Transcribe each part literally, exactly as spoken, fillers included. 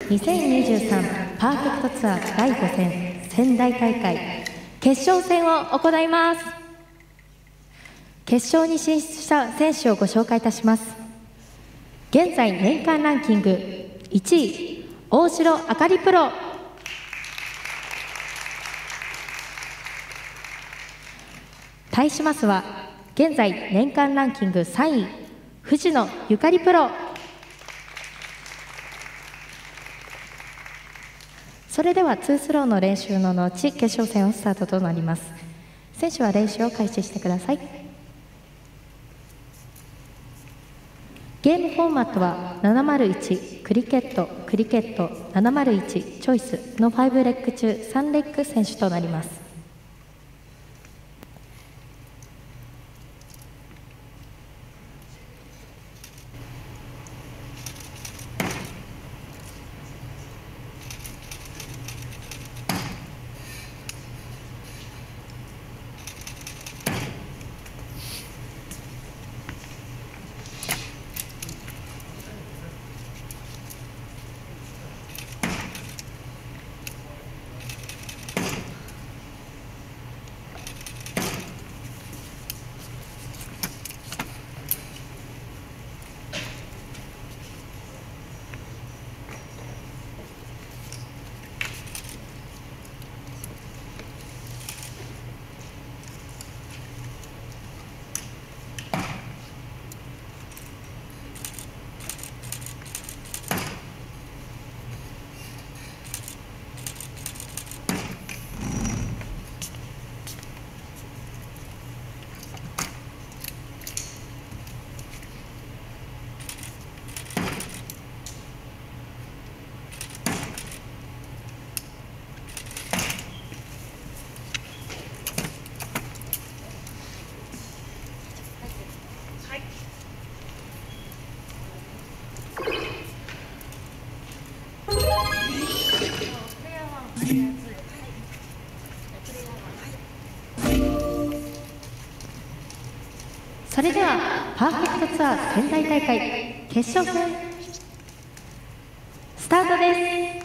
にせんにじゅうさんパーフェクトツアーだいご戦仙台大会決勝戦を行います。決勝に進出した選手をご紹介いたします。現在年間ランキングいちい大城あかりプロ、対しますは現在年間ランキングさんい藤野ゆかりプロ。それではツースローの練習の後決勝戦をスタートとなります。選手は練習を開始してください。ゲームフォーマットはななまるいちクリケットクリケットななまるいちチョイスのごレッグ中さんレッグ選手となります。それではパーフェクトツアー仙台大会決勝戦スタートです。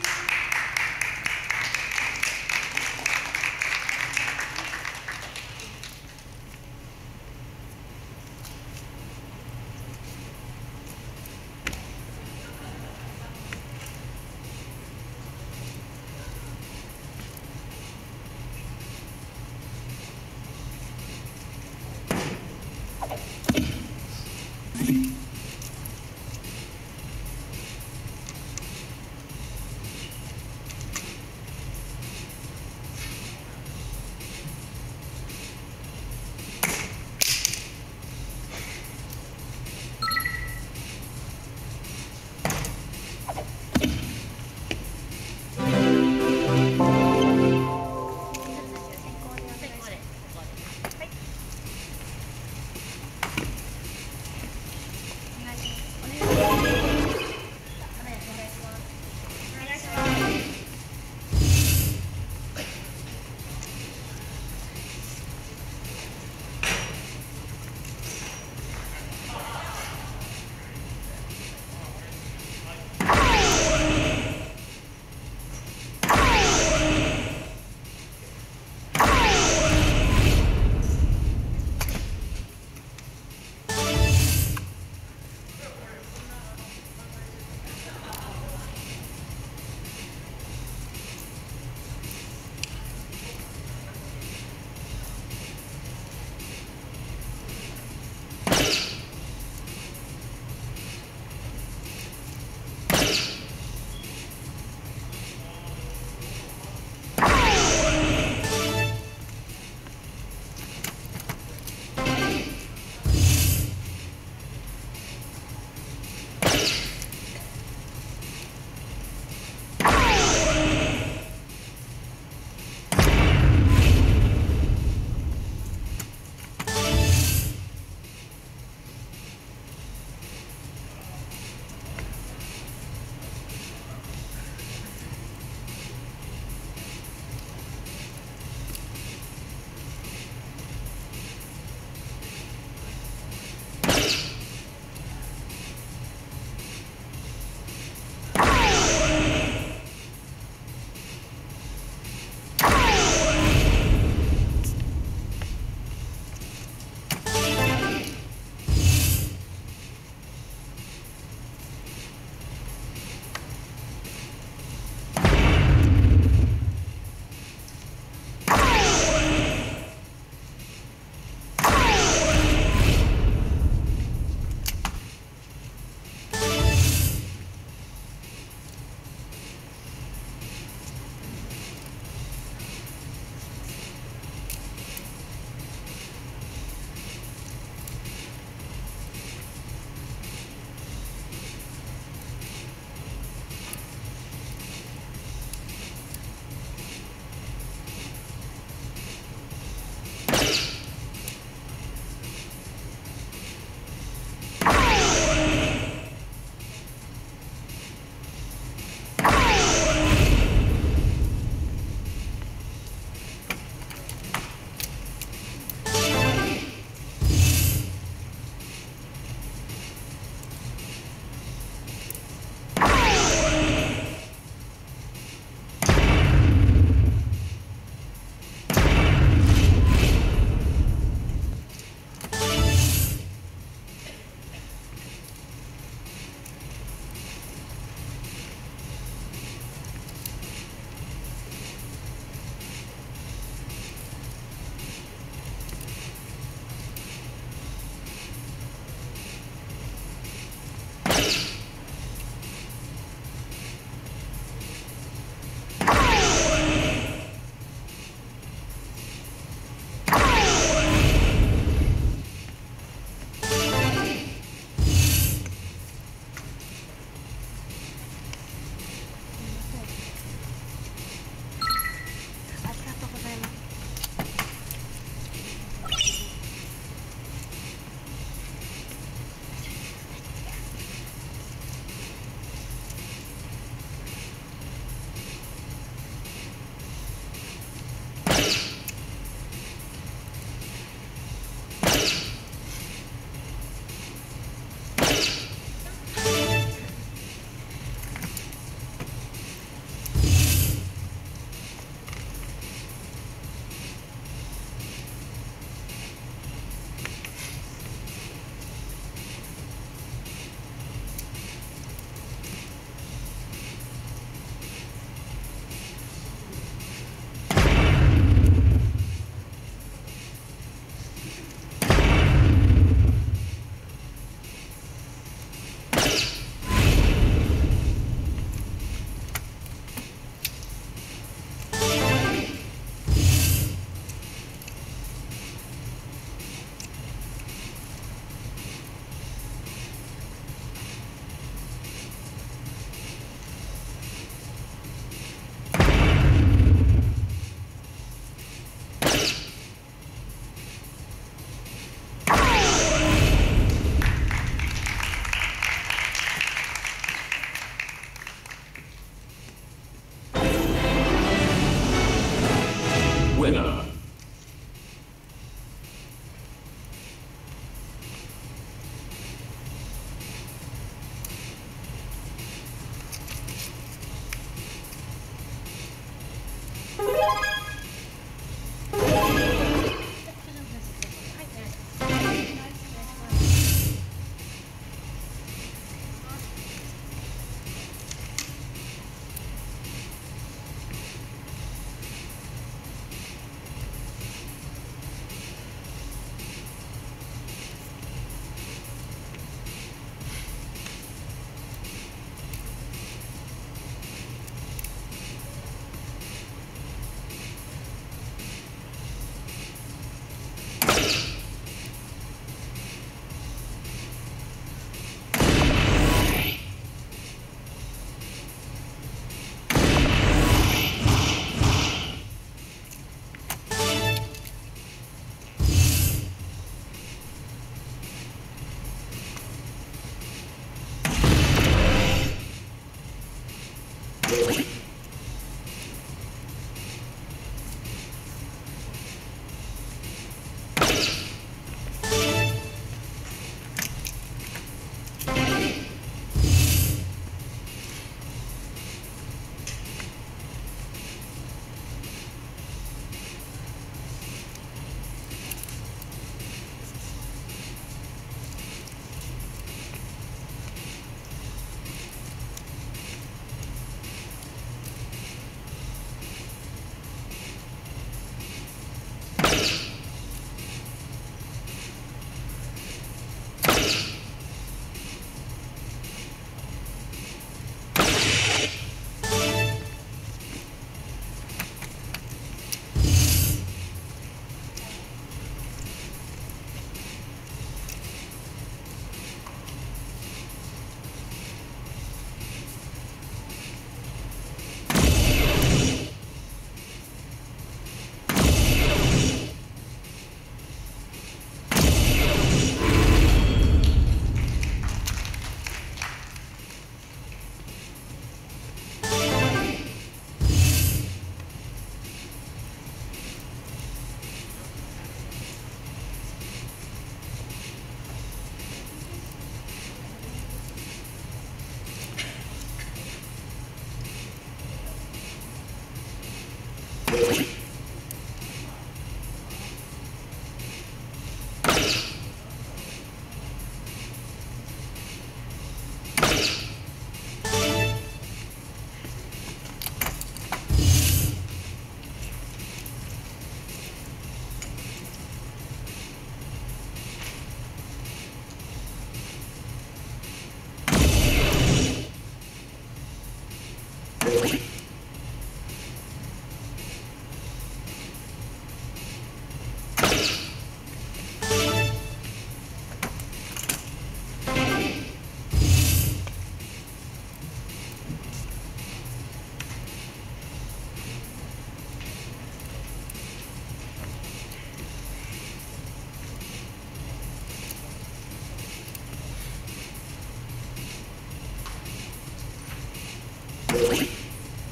you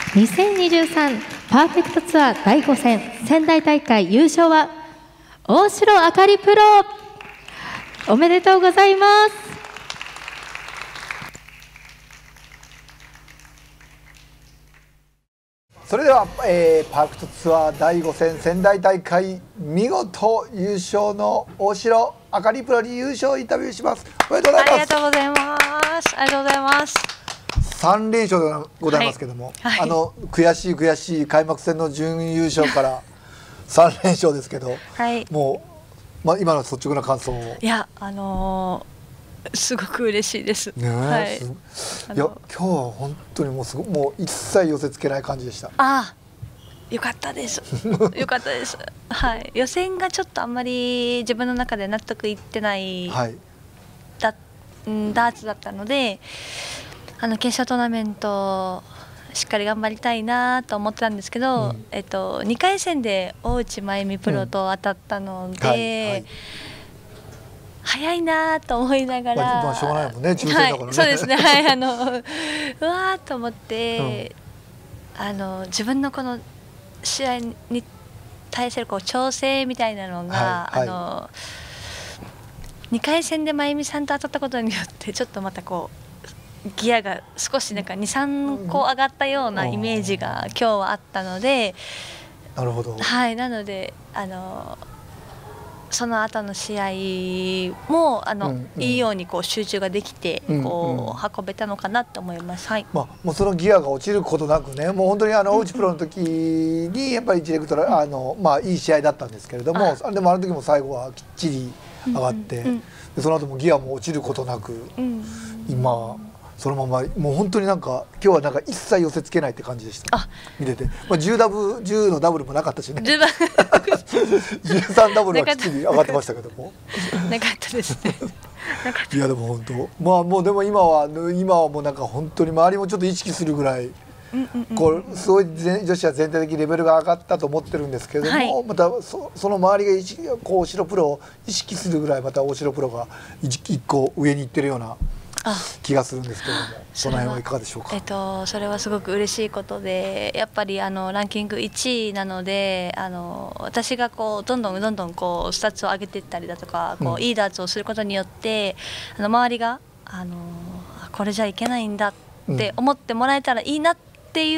にせんにじゅうさんパーフェクトツアーだいご戦仙台大会優勝は大城あかりプロ。おめでとうございます。 それでは、えー、パーフェクトツアーだいご戦仙台大会見事優勝の大城あかりプロに優勝インタビューします。おめでとうございます。 ありがとうございます。ありがとうございます。 三連勝でございますけども、はいはい、あの悔しい悔しい開幕戦の準優勝から三連勝ですけど、はい、もう、まあ、今の率直な感想を。 いや、あのーすごく嬉しいです。ね、はい、 いや今日は本当にもうすごもう一切寄せつけない感じでした。ああ、よかったです。よかったです。はい、予選がちょっとあんまり自分の中で納得いってない、はい、だダーツだったので、あの決勝トーナメントしっかり頑張りたいなと思ってたんですけど、うん、えっとにかい戦で大内真由美プロと当たったので。うん、はいはい、早いなと思いながら、 まあ、しょうがないもんね、抽選だからね、 はい、そうですね、はい、あのうわーと思って、うん、あの自分のこの試合に対するこう調整みたいなのが、はいはい、あのにかい戦で真由美さんと当たったことによってちょっとまたこうギアが少しなんかにさんこ上がったようなイメージが今日はあったので、 なるほど、 はい、なのであのその後の試合もあの、うんうん、いいようにこう集中ができてこう運べたのかなと思います。はい。 まあもうそのギアが落ちることなくね、もう本当にあの大内プロの時にやっぱりディレクトラ、うん、あのまあいい試合だったんですけれども、あでもあの時も最後はきっちり上がって、うんうん、でその後もギアも落ちることなく、うん、今。そのままもう本当になんか今日はなんか一切寄せつけないって感じでした。あ、見てて、まあじゅうダブじゅうのダブルもなかったしね。じゅうさんダブルはきっちり上がってましたけども。 なかったですね。 いやでも本当、まあもうでも今は今はもうなんか本当に周りもちょっと意識するぐらい。こうすごい女子は全体的にレベルが上がったと思ってるんですけれども、はい、また そ, その周りが意識こう大城プロを意識するぐらいまた大城プロが一個上に行ってるような気がするんですけれども、その辺はいかがでしょうか。 えっと、それはすごく嬉しいことで、やっぱりあのランキングいちいなので、あの私がこうどんどんどんどんこうスタッツを上げていったりだとか、こう、うん、いいダーツをすることによってあの周りがあのこれじゃいけないんだって思ってもらえたらいいなっていう、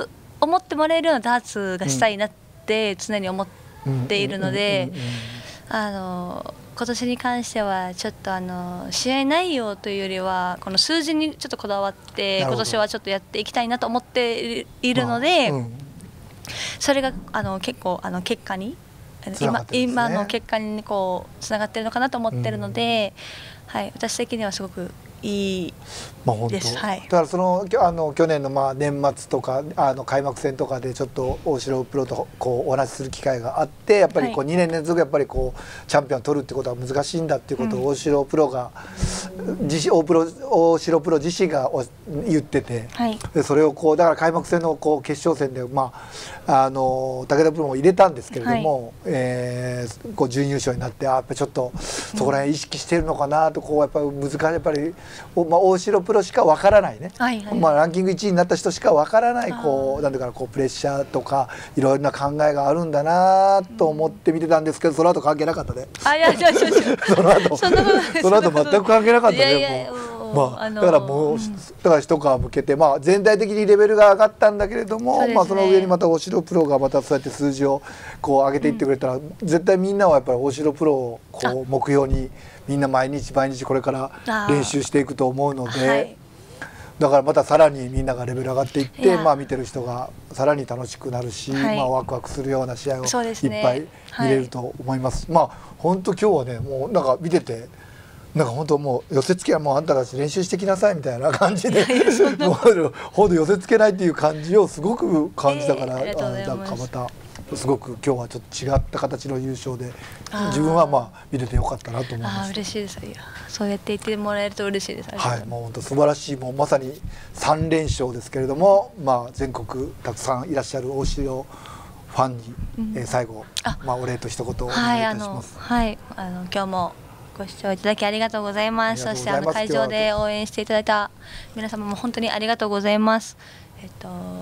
思ってもらえるようなダーツがしたいなって常に思っているので、あの今年に関してはちょっとあの試合内容というよりはこの数字にちょっとこだわって今年はちょっとやっていきたいなと思っているので、うん、それがあの結構あの結果に、ね、今, 今の結果にこうつながってるのかなと思っているので、うん、はい、私的にはすごくいいです。はい、 だからそのあの去年のまあ年末とかあの開幕戦とかでちょっと大城プロとこうお話しする機会があって、やっぱりこうにねん連続やっぱりこうチャンピオンを取るってことは難しいんだっていうことを大城プロが、うん、自身大プロ大城プロ自身が言ってて、はい、でそれをこうだから開幕戦のこう決勝戦でまああの武田プロも入れたんですけれども、はい、えー、こう準優勝になって、あやっぱりちょっとそこら辺意識してるのかなと、こうやっぱり難しいやっぱり。まあ、大城プロしかわからないね、はいはい、まあランキングいちいになった人しかわからないこうなんていうかな、こうプレッシャーとかいろいろな考えがあるんだなと思って見てたんですけど、その後関係なかったね。 あ、いやいやいやその後その後全く関係なかったね。まあだからもう、うん、だから一皮向けて、まあ全体的にレベルが上がったんだけれども、そ、ね、まあその上にまた大城プロがまたそうやって数字をこう上げていってくれたら、うん、絶対みんなはやっぱり大城プロをこう目標にみんな毎日毎日これから練習していくと思うので、はい、だからまたさらにみんながレベル上がっていって、まあ見てる人がさらに楽しくなるし、はい、まあワクワクするような試合をいっぱい見れると思います。はい、まあ本当今日はね、もうなんか見てて。なんか本当もう寄せつけはもうあんたたち練習してきなさいみたいな感じでもうほんと寄せつけないっていう感じをすごく感じたから、えー、なんかまたすごく今日はちょっと違った形の優勝で自分はまあ見れてよかったなと思いました。 あ、嬉しいです。いや、そうやって言ってもらえると嬉しいです。 はい、もう本当素晴らしい、もうまさにさん連勝ですけれども、まあ全国たくさんいらっしゃる大城ファンに、うん、えー、最後まあお礼と一言お願いいたします。 はい、あの、はい、あの今日もご視聴いただきありがとうございます。そしてあの会場で応援していただいた皆様も本当にありがとうございます。えっと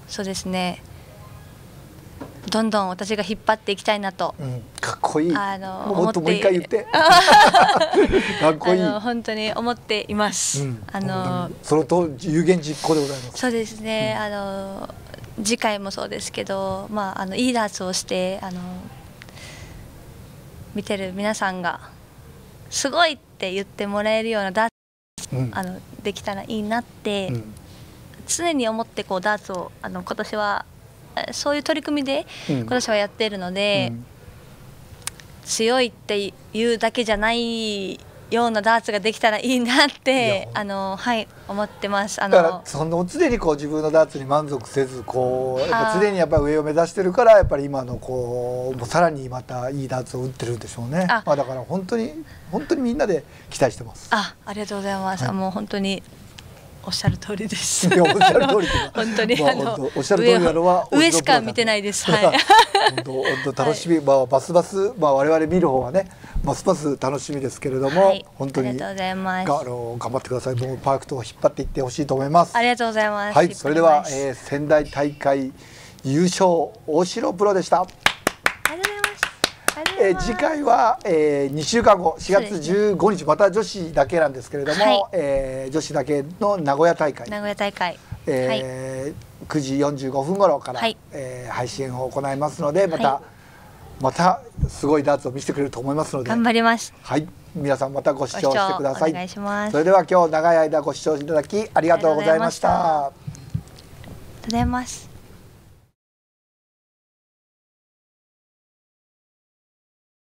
そうですね。どんどん私が引っ張っていきたいなと、 うん、かっこいい。 あのもっともう一回言ってかっこいい。 あの本当に思っています、うん、あのそのと有言実行でございます。 そうですね、うん、あの次回もそうですけど、まあ、あのいいダーツをしてあの見てる皆さんがすごいって言ってもらえるようなダーツ、うん、あのできたらいいなって、うん、常に思ってこうダーツをあの今年はそういう取り組みで今年はやっているので、うん、強いっていうだけじゃないようなダーツができたらいいなってあの、はい、思ってます。あのだからその常にこう自分のダーツに満足せずこうやっぱ常にやっぱ上を目指してるからやっぱり今のこうもうさらにまたいいダーツを打ってるんでしょうね。あ、まあだから本当に本当にみんなで期待してます。 あ、ありがとうございます。はい、もう本当におっしゃる通りです。 いやおっしゃる通り本当に、 まあ、あのおっしゃる通りなのは上しか見てないです。はい。 本当本当楽しみ、はい、まあバスバスまあ我々見る方はねますます楽しみですけれども、はい、本当にありがとうございます。あの頑張ってください。もうパークと引っ張っていってほしいと思います。 ありがとうございます。 はい、それでは、えー、仙台大会優勝大城プロでした。えー、次回は、えー、にしゅうかんごしがつじゅうごにち、ね、また女子だけなんですけれども、はい、えー、女子だけの名古屋大会名古屋大会、 えーはい、くじよんじゅうごふん頃から、はい、えー、配信を行いますのでまた、はい、またすごいダーツを見せてくれると思いますので頑張ります。 はい、皆さんまたご視聴してください。 お願いします。 それでは今日長い間ご視聴いただきありがとうございました。 ありがとうございます。